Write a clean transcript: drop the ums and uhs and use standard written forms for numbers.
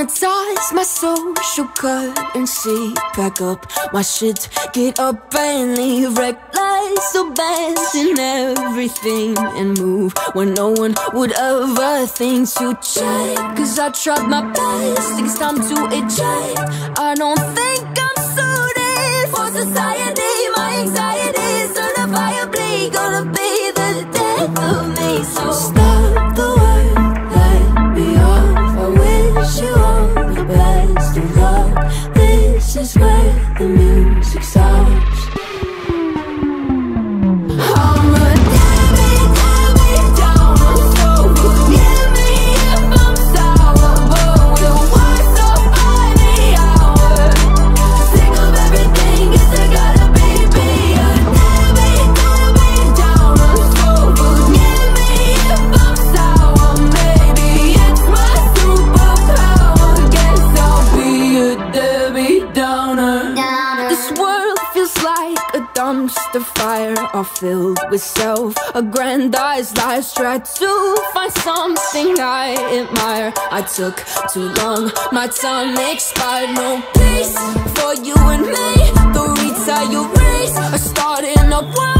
sanitize my social currency. Pack up my shit, get up and leave. Reckless, abandon everything and move when no one would ever think to check. Cause I tried my best, think it's time to eject. I don't think I'm suited for society. My anxiety is certifiably gonna be the death of me. So stop the world, let me off. I wish you all the best of luck. This is where the music stops. Dumpster fire are filled with self-aggrandized lies. Try to find something I admire. I took too long, my time expired. No peace for you and me. The retire race are starting a war.